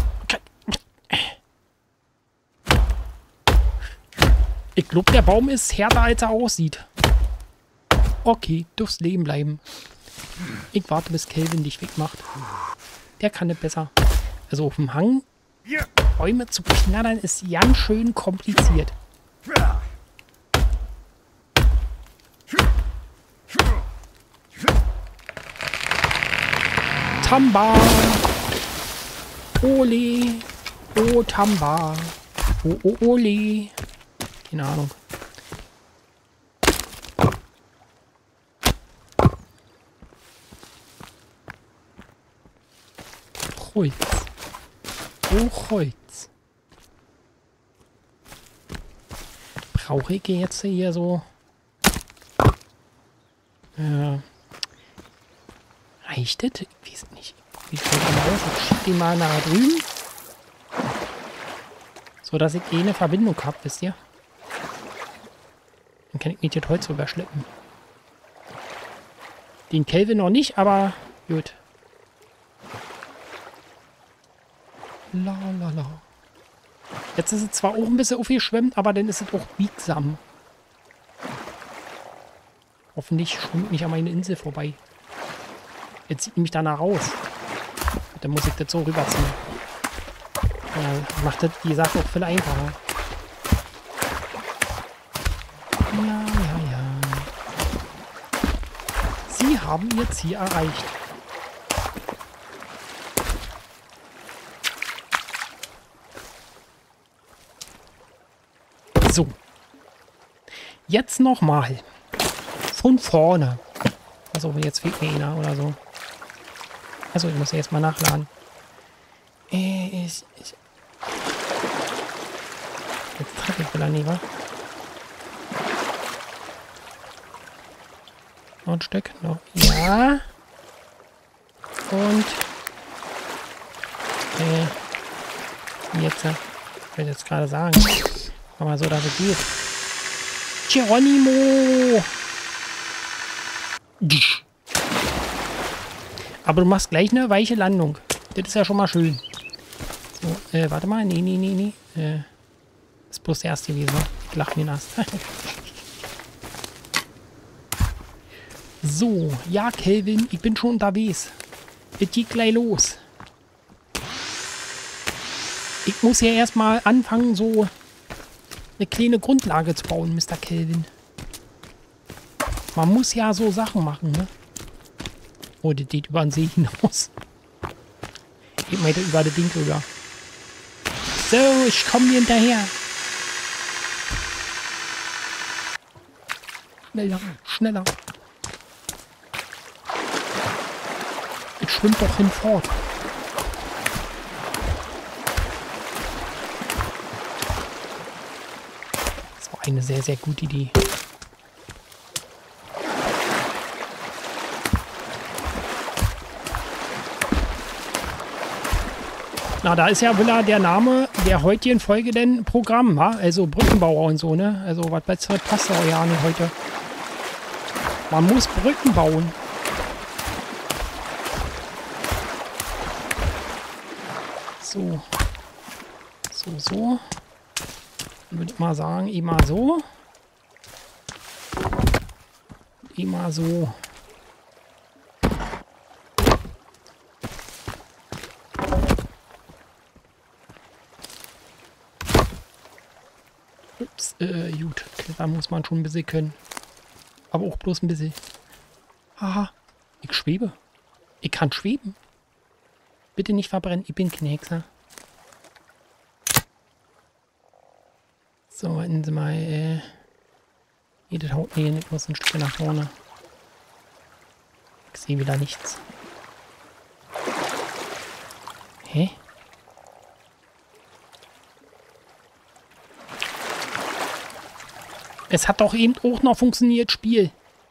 Ich glaube, der Baum ist härter, als er aussieht. Okay, durfst leben bleiben. Ich warte, bis Kelvin dich wegmacht. Der kann nicht besser. Also auf dem Hang Bäume zu knattern ist ganz schön kompliziert. Tamba! Ole! Oh, Tamba! Oh, oh, ole! Keine Ahnung. Holz. Oh, Holz. Brauche ich jetzt hier so... Äh... Reicht das? Ich weiß nicht. Wie sieht das aus? Ich schiebe den mal nach drüben. So, dass ich eh eine Verbindung habe, wisst ihr? Dann kann ich nicht das Holz rüberschleppen. Den Kelvin noch nicht, aber gut. La la la. Jetzt ist es zwar auch ein bisschen aufgeschwemmt, aber dann ist es auch biegsam. Hoffentlich schwimmt nicht an meine Insel vorbei. Jetzt zieht nämlich danach raus. Dann muss ich das so rüberziehen. Ja, macht das die Sache auch viel einfacher. Ja, ja, ja. Sie haben ihr Ziel erreicht. So. Jetzt nochmal. Von vorne. Also jetzt fehlt mir einer oder so. Also ich muss ja jetzt mal nachladen. Äh, ich, ich. Jetzt treffe ich wieder nicht, wa? Noch ein Stück. Noch. Ja. Und äh, jetzt, ich will jetzt gerade sagen, mach mal so, dass es geht. Geronimo! Aber du machst gleich eine weiche Landung. Das ist ja schon mal schön. So, äh, warte mal. Nee, nee, nee, nee. Äh, ist bloß der erste gewesen. Ich lach mir nass. So, ja, Kelvin, ich bin schon unterwegs. Es geht gleich los. Ich muss ja erstmal anfangen, so eine kleine Grundlage zu bauen, Mister Kelvin. Man muss ja so Sachen machen, ne? Oh, das geht über den See hinaus. Geht mal über das Ding rüber. So, ich komme hier hinterher. Schneller, schneller. Ich schwimme doch hinfort. Das war eine sehr, sehr gute Idee. Na, da ist ja wieder der Name der heutigen Folge denn Programm, wa? Also Brückenbauer und so, ne? Also was Besseres passt auch ja nicht heute. Man muss Brücken bauen. So. So, so. Dann würde ich mal sagen, immer so. Immer so. Ups, äh, gut. Da muss man schon ein bisschen können. Aber auch bloß ein bisschen. Haha, ich schwebe. Ich kann schweben. Bitte nicht verbrennen, ich bin kein Hexer. So, warten Sie mal, äh... Hier, das haut mir nicht bloß ein Stück nach vorne. Ich sehe wieder nichts. Hä? Es hat doch eben auch noch funktioniert, Spiel.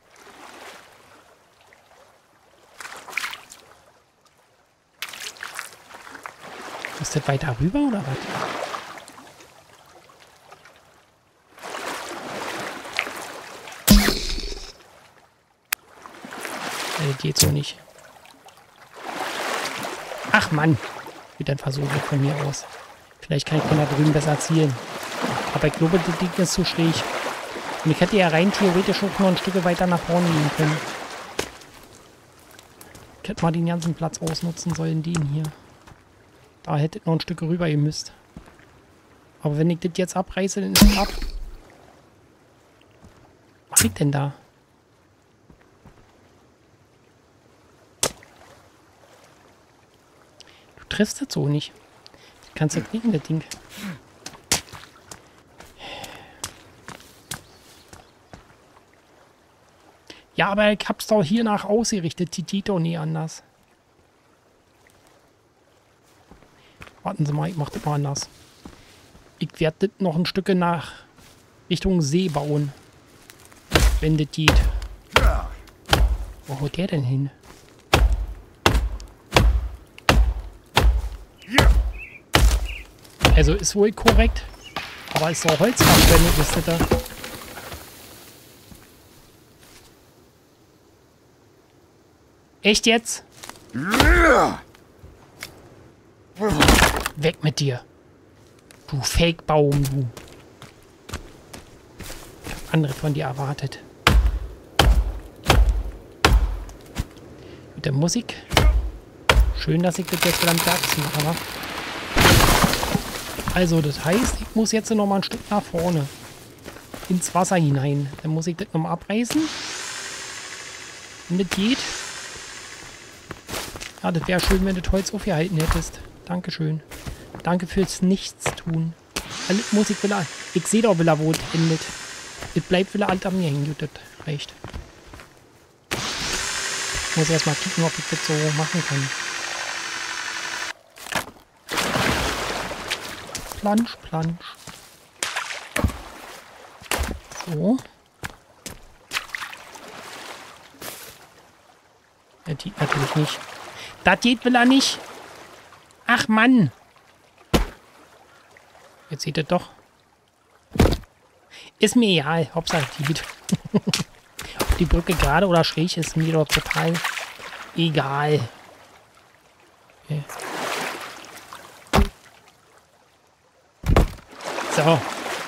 Ist das weiter rüber oder was? Nee, geht so nicht. Ach Mann. Wird ein Versuch von mir aus. Vielleicht kann ich von da drüben besser zielen. Aber ich glaube, das Ding ist zu schräg. Und ich hätte ja rein theoretisch auch noch ein Stück weiter nach vorne gehen können. Ich hätte mal den ganzen Platz ausnutzen sollen, den hier. Da hätte ich noch ein Stück rüber gemüsst. Aber wenn ich das jetzt abreiße, dann ist es ab. Was liegt denn da? Du triffst das so nicht. Du kannst ja knicken, das Ding. Ja, aber ich hab's doch hier nach ausgerichtet. Die geht doch nie anders. Warten Sie mal, ich mach das mal anders. Ich werde das noch ein Stück nach Richtung See bauen. Wenn das geht. Wo haut der denn hin? Also ist wohl korrekt. Aber ist doch Holz verschwendet, wisst ihr da? Echt jetzt? Weg mit dir. Du Fake-Baum, du. Ich hab andere von dir erwartet. Mit der Musik. Schön, dass ich das jetzt wieder mit der Axt mache, aber. Also, das heißt, ich muss jetzt noch mal ein Stück nach vorne. Ins Wasser hinein. Dann muss ich das nochmal abreißen. Wenn das geht. Ja, das wäre schön, wenn du das Holz aufgehalten hättest. Dankeschön. Danke fürs Nichtstun. Alles muss ich wieder. Ich sehe doch wieder, wo es endet. Es bleibt wieder alt an mir hängen. Gut, das reicht. Ich muss erstmal gucken, ob ich das so machen kann. Plansch, plansch. So. Er dient natürlich nicht. Das geht will er nicht. Ach, Mann. Jetzt sieht er doch. Ist mir egal. Hauptsache die geht. Ob die Brücke gerade oder schräg ist mir doch total egal. Okay. So.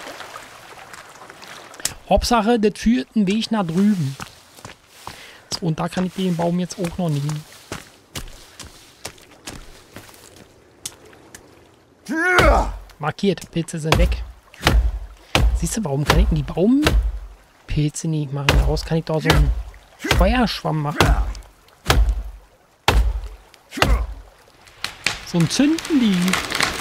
Hauptsache, das führt einen Weg nach drüben. So, und da kann ich den Baum jetzt auch noch nehmen. Markiert. Pilze sind weg. Siehst du, warum kann ich denn die Baumpilze nicht machen? Daraus kann ich doch so einen Feuerschwamm machen. So ein Zündenlied.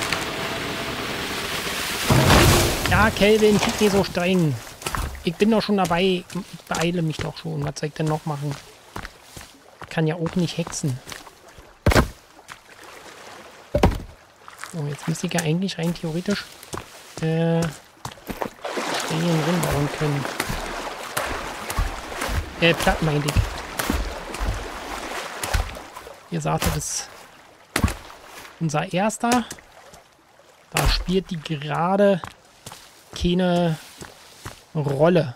Ja, Kelvin, ich bin nicht so streng. Ich bin doch schon dabei. Ich beeile mich doch schon. Was soll ich denn noch machen? Ich kann ja auch nicht hexen. So, jetzt müsste ich ja eigentlich rein theoretisch äh, Stellen drin bauen können. Äh, Platten meinte ich. Ihr sagte, das ist unser erster. Da spielt die gerade keine Rolle.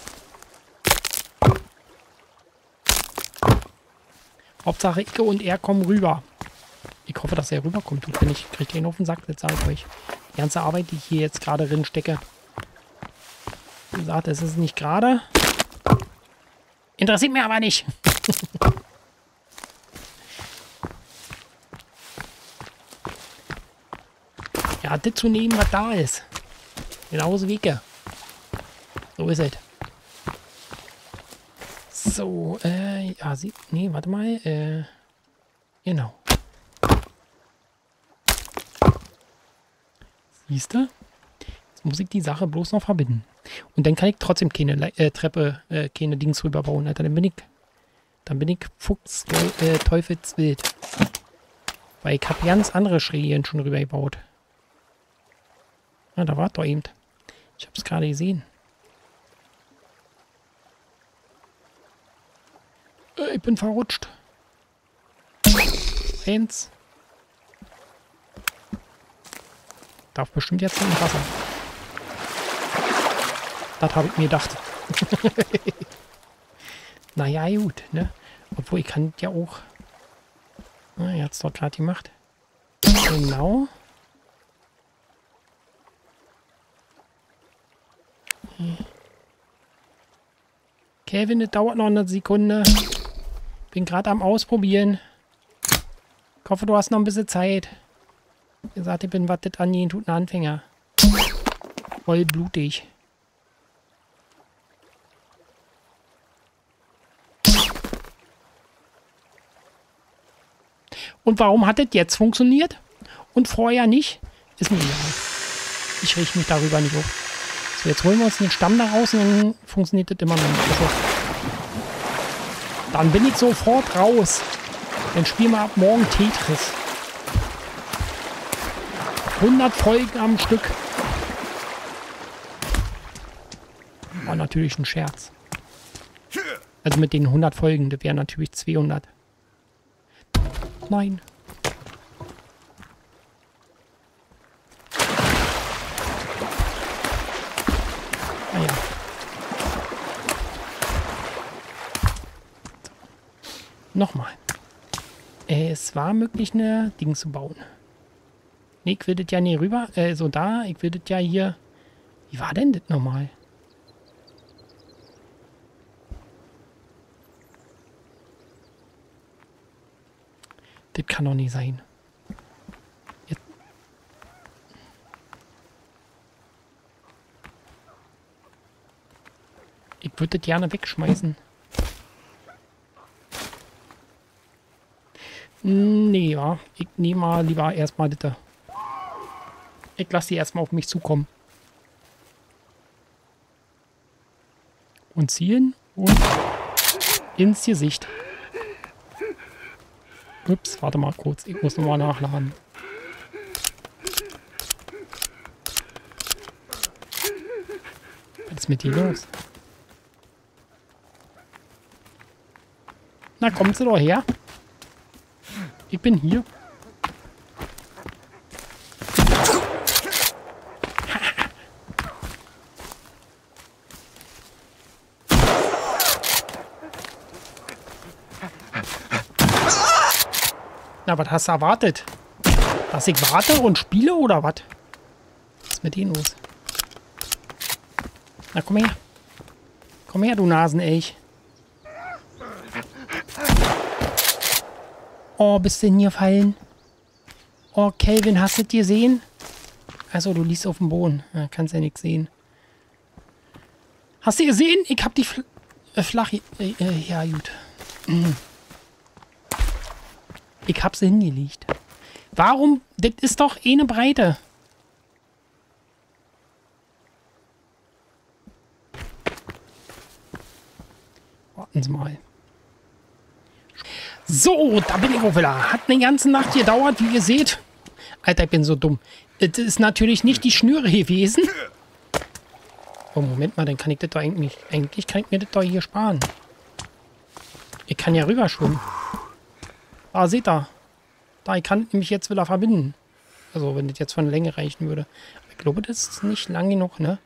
Hauptsache Icke und er kommen rüber. Ich hoffe, dass er rüberkommt. Und wenn ich kriege ihn auf den Sack, jetzt sage ich euch. Die ganze Arbeit, die ich hier jetzt gerade drin stecke. Wie gesagt, es ist nicht gerade. Interessiert mir aber nicht. Ja, das zu nehmen, was da ist. Genauso Wege. So ist es. So, äh, ja, sie, nee, warte mal, äh, genau. Siehst du? Jetzt muss ich die Sache bloß noch verbinden. Und dann kann ich trotzdem keine äh, Treppe, äh, keine Dings rüberbauen, Alter. Dann bin ich, dann bin ich Fuchs, äh, Teufelswild. Weil ich habe ganz andere Schrägen schon rübergebaut. Ah, da war doch eben. Ich habe es gerade gesehen. Äh, ich bin verrutscht. Eins. Darf bestimmt jetzt im Wasser. Das habe ich mir gedacht. Naja, gut, ne? Obwohl, ich kann ja auch... Na, er hat es dort gerade gemacht. Genau. Kevin, das dauert noch eine Sekunde. Bin gerade am Ausprobieren. Ich hoffe, du hast noch ein bisschen Zeit. Wie gesagt, ich bin, was das angeht, tut ein Anfänger. Voll blutig. Und warum hat das jetzt funktioniert? Und vorher nicht? Ist mir egal. Ich richte mich darüber nicht auf. So, jetzt holen wir uns den Stamm da raus und dann funktioniert das immer noch nicht. Also, dann bin ich sofort raus. Dann spielen wir ab morgen Tetris. hundert Folgen am Stück. War natürlich ein Scherz. Also mit den hundert Folgen, das wären natürlich zweihundert. Nein. Ah ja. Nochmal. Es war möglich, eine Ding zu bauen. Nee, ich will das ja nicht rüber. Äh, so da. Ich will das ja hier. Wie war denn das nochmal? Das kann doch nicht sein. Jetzt. Ich würde das gerne wegschmeißen. Nee, ja. Ich nehme mal lieber erstmal das. Ich lasse die erstmal auf mich zukommen. Und ziehen und ins Gesicht. Ups, warte mal kurz. Ich muss nochmal nachladen. Was ist mit dir los? Na, kommt sie doch her. Ich bin hier. Na, was hast du erwartet? Dass ich warte und spiele oder was? Was ist mit denen los? Na, komm her. Komm her, du Nasenelch. Oh, bist du denn hier fallen? Oh, Kelvin, hast du das gesehen? Also, du liegst auf dem Boden. Ja, kannst ja nichts sehen. Hast du gesehen? Ich hab die Fl äh, flach... Äh, äh, ja, gut. Ich hab sie hingelegt. Warum? Das ist doch eh eine Breite. Warten Sie mal. So, da bin ich auch wieder. Hat eine ganze Nacht gedauert, wie ihr seht. Alter, ich bin so dumm. Das ist natürlich nicht die Schnüre gewesen. Oh, Moment mal, dann kann ich das doch eigentlich... Eigentlich kann ich mir das doch hier sparen. Ich kann ja rüberschwimmen. Ah, seht ihr. Da, ich kann mich jetzt wieder verbinden. Also, wenn das jetzt von der Länge reichen würde. Ich glaube, das ist nicht lang genug, ne?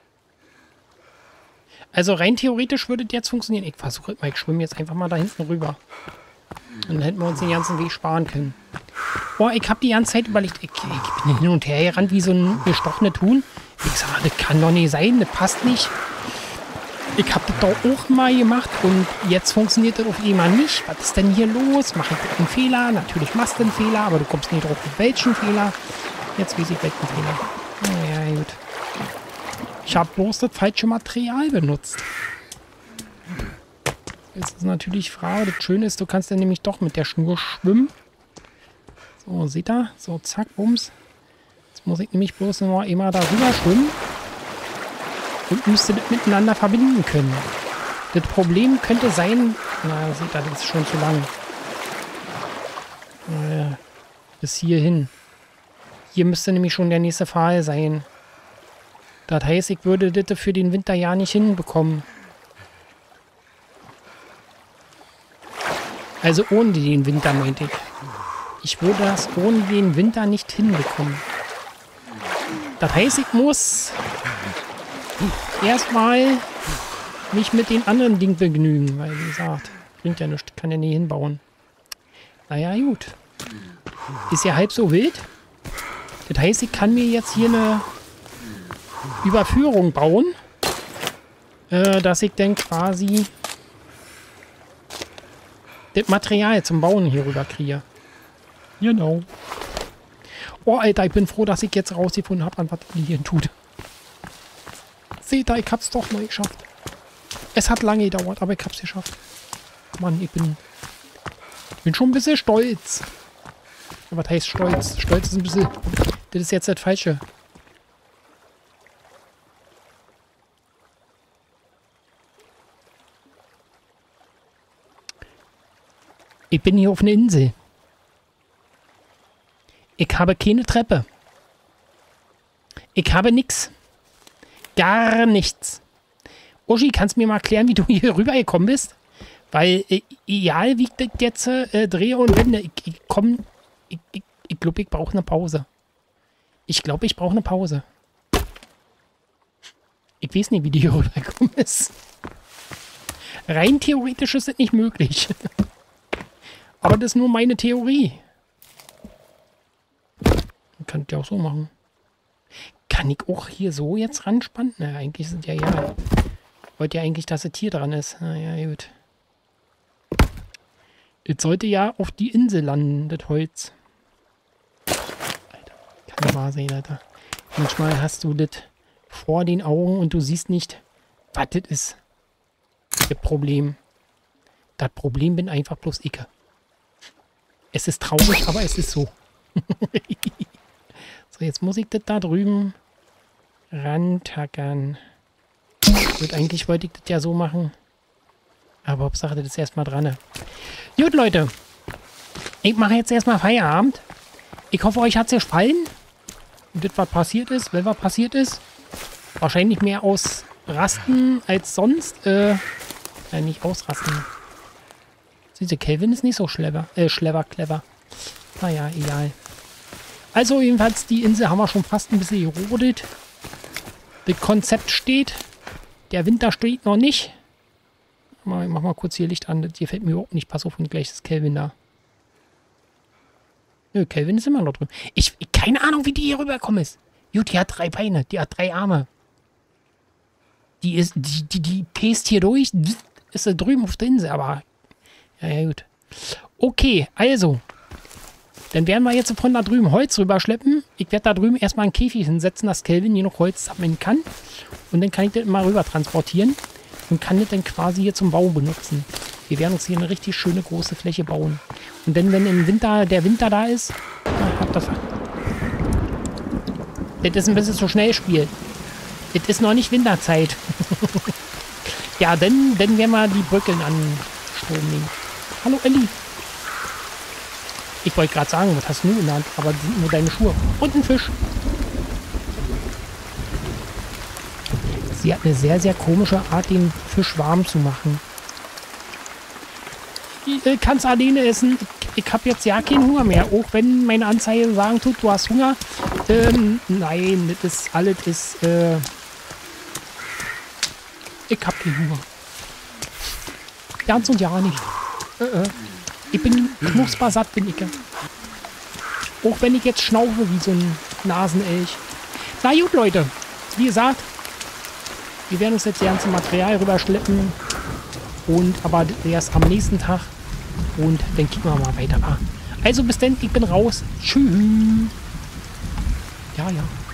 Also, rein theoretisch würde das jetzt funktionieren. Ich versuche mal, ich schwimme jetzt einfach mal da hinten rüber. Und dann hätten wir uns den ganzen Weg sparen können. Boah, ich habe die ganze Zeit überlegt, ich, ich bin hin und her gerannt wie so ein gestochenes Huhn. Ich sage, das kann doch nicht sein, das passt nicht. Ich habe das doch auch mal gemacht und jetzt funktioniert das auf einmal nicht. Was ist denn hier los? Mache ich einen Fehler? Natürlich machst du einen Fehler, aber du kommst nicht drauf, mit welchen Fehler. Jetzt weiß ich welchen Fehler. Naja, gut. Ich habe bloß das falsche Material benutzt. Jetzt ist natürlich die Frage, das Schöne ist, du kannst dann nämlich doch mit der Schnur schwimmen. So, seht ihr? So, zack, bums. Jetzt muss ich nämlich bloß noch immer da rüber schwimmen. Und müsste das miteinander verbinden können. Das Problem könnte sein... Na, seht ihr, das ist schon zu lang. Äh, bis hierhin. Hier müsste nämlich schon der nächste Pfahl sein. Das heißt, ich würde das für den Winter ja nicht hinbekommen. Also ohne den Winter, meinte ich. Ich würde das ohne den Winter nicht hinbekommen. Das heißt, ich muss erstmal mich mit den anderen Dingen begnügen. Weil, wie gesagt, bringt ja nichts. Kann ja nie hinbauen. Naja, gut. Ist ja halb so wild. Das heißt, ich kann mir jetzt hier eine Überführung bauen. Äh, dass ich dann quasi das Material zum Bauen hier rüber kriege. Genau. Oh, Alter, ich bin froh, dass ich jetzt rausgefunden habe, an was die hier tut. Seht ihr, ich hab's doch mal geschafft. Es hat lange gedauert, aber ich hab's geschafft. Mann, ich bin, bin schon ein bisschen stolz. Was heißt stolz? Stolz ist ein bisschen... Das ist jetzt das Falsche. Ich bin hier auf einer Insel. Ich habe keine Treppe. Ich habe nichts. Gar nichts. Uschi, kannst du mir mal erklären, wie du hier rübergekommen bist? Weil, äh, egal wie ich das jetzt äh, drehe und wende, ich, ich komme... Ich, ich, ich glaube, ich brauche eine Pause. Ich glaube, ich brauche eine Pause. Ich weiß nicht, wie die hier rübergekommen ist. Rein theoretisch ist das nicht möglich. Aber das ist nur meine Theorie. Man kann das ja auch so machen. Kann ich auch hier so jetzt ranspannen? Na, eigentlich ist es ja ja. Ich wollte ja eigentlich, dass es hier dran ist. Na ja, gut. Es sollte ja auf die Insel landen, das Holz. Alter, kann nicht wahr sein, Alter. Manchmal hast du das vor den Augen und du siehst nicht, was das ist. Das Problem. Das Problem bin einfach bloß ich. Es ist traurig, aber es ist so. So, jetzt muss ich das da drüben rantackern. Gut, eigentlich wollte ich das ja so machen. Aber Hauptsache, das ist erstmal dran. Gut, Leute. Ich mache jetzt erstmal Feierabend. Ich hoffe, euch hat es gefallen. Und das, was passiert ist, wenn was passiert ist. Wahrscheinlich mehr ausrasten als sonst. Äh, äh nicht ausrasten. Diese Kelvin ist nicht so clever. Äh, clever, clever. Naja, egal. Also jedenfalls, die Insel haben wir schon fast ein bisschen gerodet. Das Konzept steht. Der Winter steht noch nicht. Ich mach mal kurz hier Licht an. Das hier fällt mir überhaupt nicht. Pass auf, und gleich ist Kelvin da. Nö, Kelvin ist immer noch drüben. Ich, keine Ahnung, wie die hier rüberkommen ist. Gut, die hat drei Beine. Die hat drei Arme. Die ist, die, die, die pest hier durch. Ist da drüben auf der Insel, aber... Ja, ja, gut. Okay, also... Dann werden wir jetzt von da drüben Holz rüberschleppen. Ich werde da drüben erstmal einen Käfig hinsetzen, dass Kelvin hier noch Holz sammeln kann. Und dann kann ich das mal rüber transportieren. Und kann das dann quasi hier zum Bau benutzen. Wir werden uns hier eine richtig schöne große Fläche bauen. Und dann, wenn im Winter der Winter da ist... Na, hab das... Das ist ein bisschen zu schnell Spiel. Das ist noch nicht Winterzeit. Ja, dann, dann werden wir die Brücken an Strom nehmen. Hallo Elli. Ich wollte gerade sagen, was hast du in der Hand? Aber das sind nur deine Schuhe. Und ein Fisch. Sie hat eine sehr, sehr komische Art, den Fisch warm zu machen. Ich äh, kann es alleine essen. Ich, ich habe jetzt ja keinen Hunger mehr. Auch wenn meine Anzeige sagen tut, du hast Hunger. Ähm, nein, das ist alles ist... Äh, ich habe keinen Hunger. Ganz und ja nicht. Äh, äh. Ich bin knuspersatt, bin ich. Auch wenn ich jetzt schnaufe wie so ein Nasenelch. Na gut, Leute. Wie gesagt, wir werden uns jetzt das ganze Material rüberschleppen. Und aber erst am nächsten Tag. Und dann kicken wir mal weiter. Also bis dann, ich bin raus. Tschüss. Ja, ja.